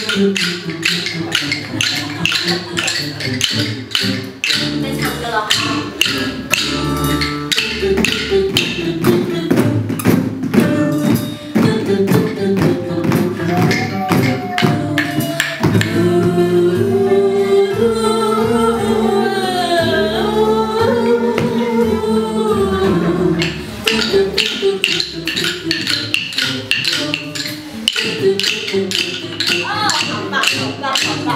在唱歌了。啊，好棒，好棒，好棒！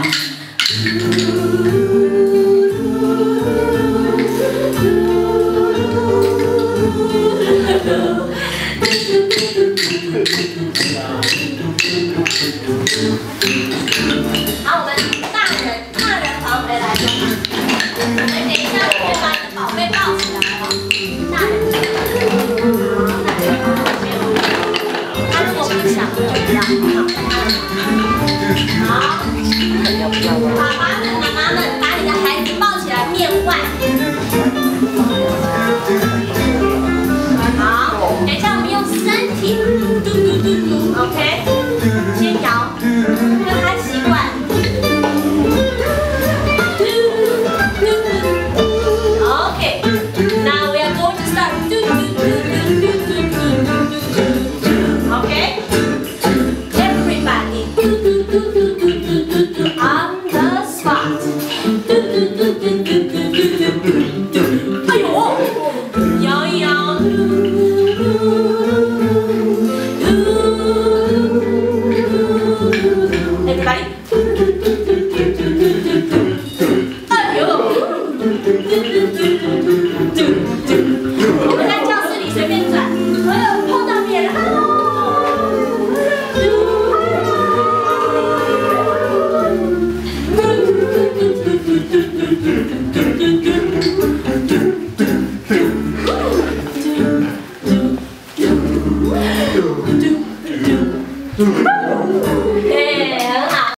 好，我们大人房回来了。等一下，我会把你的宝贝抱起来哦。大人他如果不想就不要。好，爸爸们、妈妈们，把你的孩子抱起来面外。好，等一下我们用身体嘟嘟嘟嘟 ，OK？ 先摇，让他习惯。OK， now we are going to start 嘟嘟嘟嘟嘟嘟嘟嘟嘟 ，OK？Everybody 嘟嘟嘟嘟嘟嘟嘟嘟 on the spot， 嘟嘟嘟嘟嘟嘟嘟嘟嘟，哎呦，摇一摇。Everybody， 哎呦，我们在教室里随便转，碰到别人，hello。